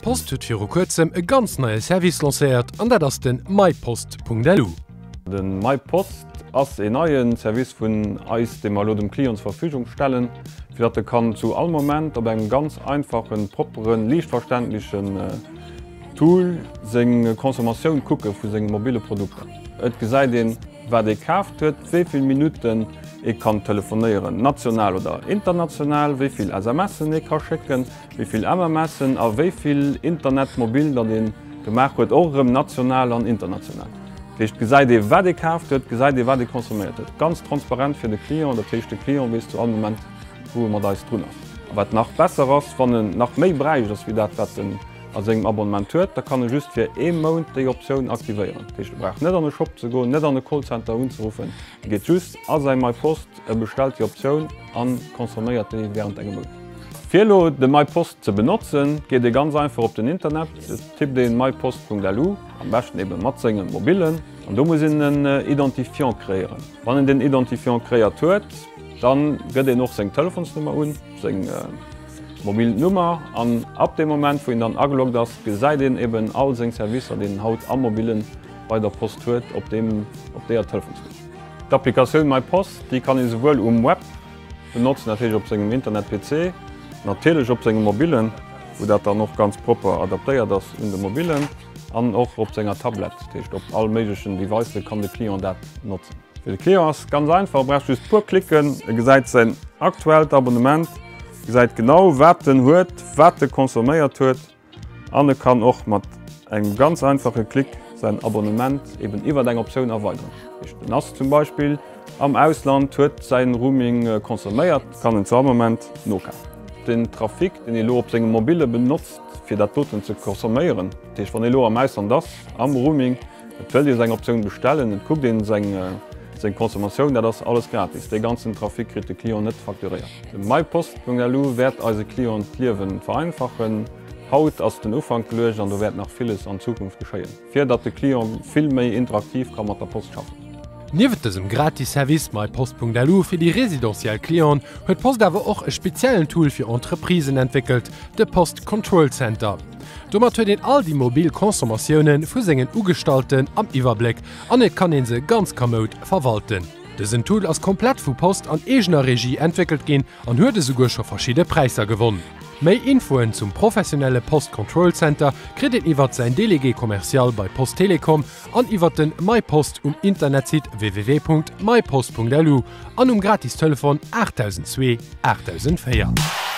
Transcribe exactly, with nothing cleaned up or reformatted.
Post huet fir kurzem e ganz neue Service lanciert, an dat ass den mypost Punkt d l. Den MyPost ass en neien Service vun eis dem Malo dem Klient zur Verfügung stellen, fir dat er kann zu all Moment op eng ganz einfachen, properen, liichtverständlichen äh, Tool seg Konsumatioun kucke vu seg mobile Produkte. Et gesäit den, wer de kaft huet, wieviel Minuten ich kann telefonieren, national oder international, wieviel S M S ich kann schicken, wieviel M M S a wieviel Internetmobil dat den gemacht huet auch national an international. Ich gesäit de wer de kaft huet, gesäit de wer de konsumiert huet. Ganz transparent fir de Klient, der techte Klient bis zu allem Moment, wo man da tun ass. Wat nach besser ass van nach méi breich ass wie dat wat den als engem Abonnement huet, da kann er just fir e Mount déi Optionun aktivieren. Ich brauch net an den Shop ze go, net an den Callcenter unzurufen. Geet just as sei MyPost er bestellt die Optionun an konsumiert déi während engem Mount. Filo de MyPost ze benutzen, geht e ganz einfach op den Internet, tipp den mypost Punkt d l, am besten eben mat segem Mobilen, an do muss den äh, Identifiant kreieren. Wann en den Identifiant kreiert huet, dann gëtt e noch seg Telefonsnummer un, seg äh, Mobilnummer an ab dem Moment, wo ihn dann angeloggt das, gesäit den eben all seg Servicer den Haut am Mobilen bei der Post huet, op dem op der Telefonsnummer. Die Applikation MyPost, die kann ich sowohl um Web benutzen, natürlich op segem Internet-P C, natürlich op segem Mobilen, wo dat dann noch ganz proper adaptiert das in den Mobilen, an auch op senger Tablet. Op all möglichen Devices kann der Klient dat nutzen. Für den Klient ist ganz einfach, brauchst du pur klicken, ihr seid sein aktuelles Abonnement, ihr seid genau wat den huet, wat der konsumiert huet, an kann auch mit einem ganz einfachen Klick sein Abonnement eben über deine Option erweitern. Den hast zum Beispiel am Ausland huet sein Roaming konsumiert, kann in zum Moment no kaufen. Den Trafik, den ihr op segem Mobile benutzt, fir dat Toten zu konsumieren. Dich van lo am meistern das am Roaming, will dir seg Option bestellen und guck den seg seg Konsumatioun, der das alles gratis. De ganzen Trafik krit de Klient net fakturiert. Den mypost Punkt d l werd als Klient Kliwen vereinfachen, haut ass den Ufang gelöst an du werd nach vieles an Zukunft geschéien. Fir dat de Klient viel méi interaktiv kann mat der Post schaffen. Niewet dem Gratisservice mypost Punkt d l fir die residentiell Klient huet Post awer och e speziellen Tool fir Entreprisen entwickelt, de Post Control Center. Dommer huet den all die Mobilkonsumatioen vu segen Ugestalten am Iwerblick an et kann en se ganz kommod verwalten. Dësen Tool ass komplett vu Post an egener Regie entwickelt gin an huet sogar schon verschiedene Preiser gewonnen. Mei Infoen zum professionelle Post Control Center kritet iwwer sein Delegé kommerzial bei Post Telekom an iwwer den MyPost um Internetsit w w w Punkt mypost Punkt d l an um Gratistelefon achttausendzwei achttausendvier.